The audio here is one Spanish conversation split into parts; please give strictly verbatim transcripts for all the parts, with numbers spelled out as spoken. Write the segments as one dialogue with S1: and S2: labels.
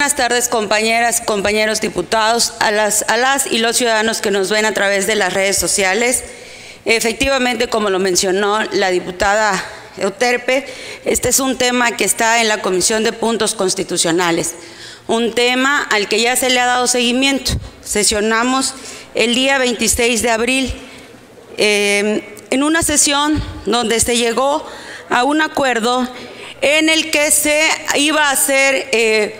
S1: Buenas tardes, compañeras, compañeros diputados, a las, a las y los ciudadanos que nos ven a través de las redes sociales. Efectivamente, como lo mencionó la diputada Euterpe, este es un tema que está en la Comisión de Puntos Constitucionales, un tema al que ya se le ha dado seguimiento. Sesionamos el día veintiséis de abril eh, en una sesión donde se llegó a un acuerdo en el que se iba a hacer eh,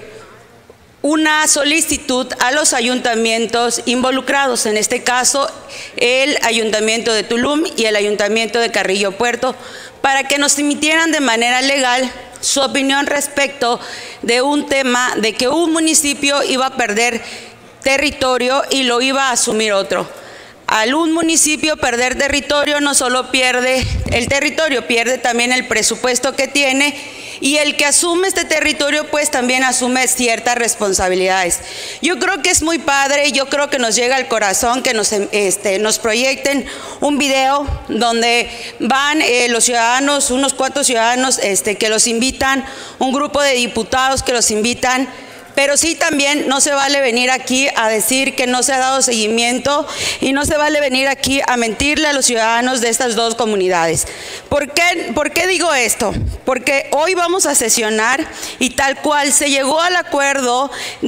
S1: una solicitud a los ayuntamientos involucrados, en este caso el Ayuntamiento de Tulum y el Ayuntamiento de Carrillo Puerto, para que nos emitieran de manera legal su opinión respecto de un tema de que un municipio iba a perder territorio y lo iba a asumir otro. Al un municipio perder territorio no solo pierde el territorio, pierde también el presupuesto que tiene, y el que asume este territorio pues también asume ciertas responsabilidades. Yo creo que es muy padre y yo creo que nos llega al corazón que nos, este, nos proyecten un video donde van eh, los ciudadanos, unos cuantos ciudadanos este, que los invitan, un grupo de diputados que los invitan. Pero sí, también no se vale venir aquí a decir que no se ha dado seguimiento y no se vale venir aquí a mentirle a los ciudadanos de estas dos comunidades. ¿Por qué, por qué digo esto? Porque hoy vamos a sesionar y tal cual se llegó al acuerdo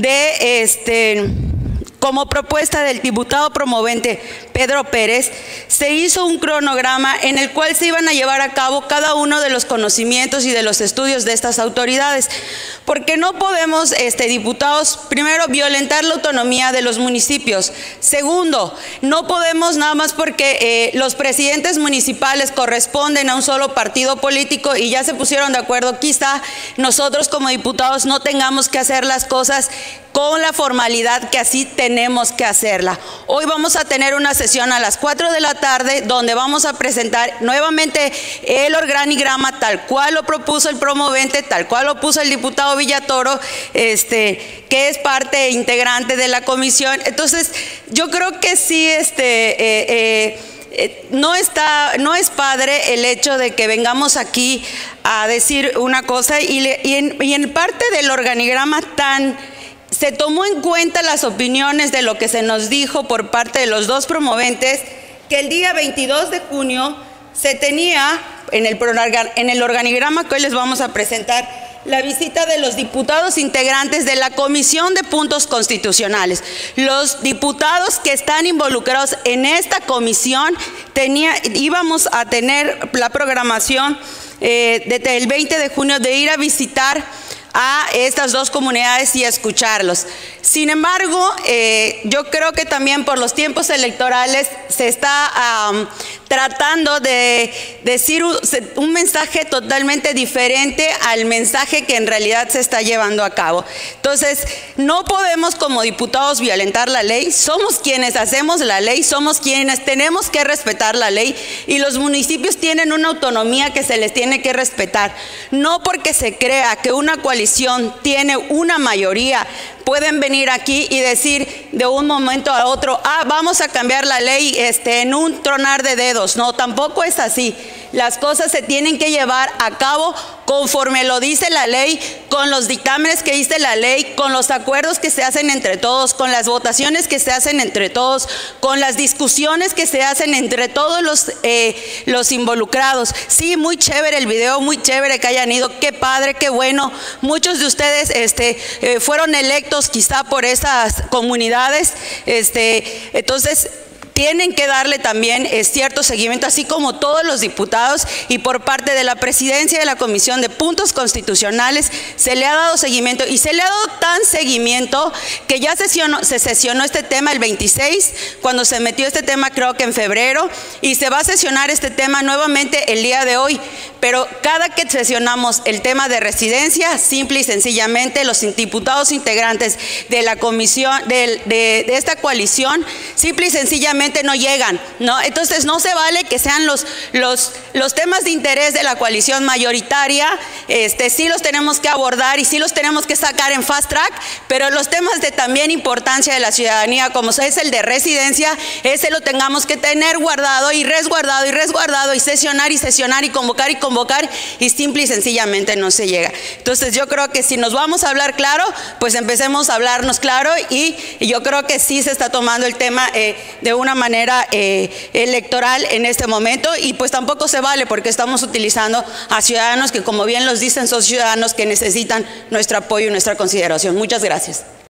S1: de este... como propuesta del diputado promovente Pedro Pérez, se hizo un cronograma en el cual se iban a llevar a cabo cada uno de los conocimientos y de los estudios de estas autoridades, porque no podemos, este, diputados, primero, violentar la autonomía de los municipios. Segundo, no podemos nada más porque eh, los presidentes municipales corresponden a un solo partido político y ya se pusieron de acuerdo, quizá nosotros como diputados no tengamos que hacer las cosas con la formalidad que así tenemos que hacerla. Hoy vamos a tener una sesión a las cuatro de la tarde donde vamos a presentar nuevamente el organigrama tal cual lo propuso el promovente, tal cual lo puso el diputado Villatoro, este, que es parte integrante de la comisión. Entonces, yo creo que sí, este, eh, eh, eh, no está, no es padre el hecho de que vengamos aquí a decir una cosa y, le, y, en, y en parte del organigrama tan... se tomó en cuenta las opiniones de lo que se nos dijo por parte de los dos promoventes, que el día veintidós de junio se tenía en el, en el organigrama que hoy les vamos a presentar la visita de los diputados integrantes de la Comisión de Puntos Constitucionales. Los diputados que están involucrados en esta comisión tenía, íbamos a tener la programación eh, desde el veinte de junio de ir a visitar a estas dos comunidades y a escucharlos. Sin embargo, eh, yo creo que también por los tiempos electorales se está um, tratando de decir un, un mensaje totalmente diferente al mensaje que en realidad se está llevando a cabo. Entonces, no podemos como diputados violentar la ley, somos quienes hacemos la ley, somos quienes tenemos que respetar la ley y los municipios tienen una autonomía que se les tiene que respetar. No porque se crea que una coalición tiene una mayoría, pueden venir aquí y decir de un momento a otro, ah, vamos a cambiar la ley este, en un tronar de dedos. No, tampoco es así. Las cosas se tienen que llevar a cabo conforme lo dice la ley, con los dictámenes que dice la ley, con los acuerdos que se hacen entre todos, con las votaciones que se hacen entre todos, con las discusiones que se hacen entre todos los, eh, los involucrados. Sí, muy chévere el video, muy chévere que hayan ido, qué padre, qué bueno. Muchos de ustedes este, eh, fueron electos quizá por esas comunidades, este, entonces tienen que darle también eh, cierto seguimiento, así como todos los diputados, y por parte de la presidencia de la Comisión de Puntos Constitucionales se le ha dado seguimiento, y se le ha dado tan seguimiento que ya sesionó, se sesionó este tema el veintiséis, cuando se metió este tema creo que en febrero, y se va a sesionar este tema nuevamente el día de hoy. Pero cada que sesionamos el tema de residencia, simple y sencillamente los diputados integrantes de la comisión, de, de, de esta coalición, simple y sencillamente simplemente no llegan, ¿no? Entonces no se vale que sean los, los, los temas de interés de la coalición mayoritaria, este, sí los tenemos que abordar y sí los tenemos que sacar en fast track, pero los temas de también importancia de la ciudadanía, como es el de residencia, ese lo tengamos que tener guardado y resguardado y resguardado y sesionar y sesionar y convocar y convocar y simple y sencillamente no se llega. Entonces yo creo que si nos vamos a hablar claro, pues empecemos a hablarnos claro y, y yo creo que sí se está tomando el tema eh, de una manera eh, electoral en este momento y pues tampoco se vale porque estamos utilizando a ciudadanos que, como bien los dicen, son ciudadanos que necesitan nuestro apoyo y nuestra consideración. Muchas gracias.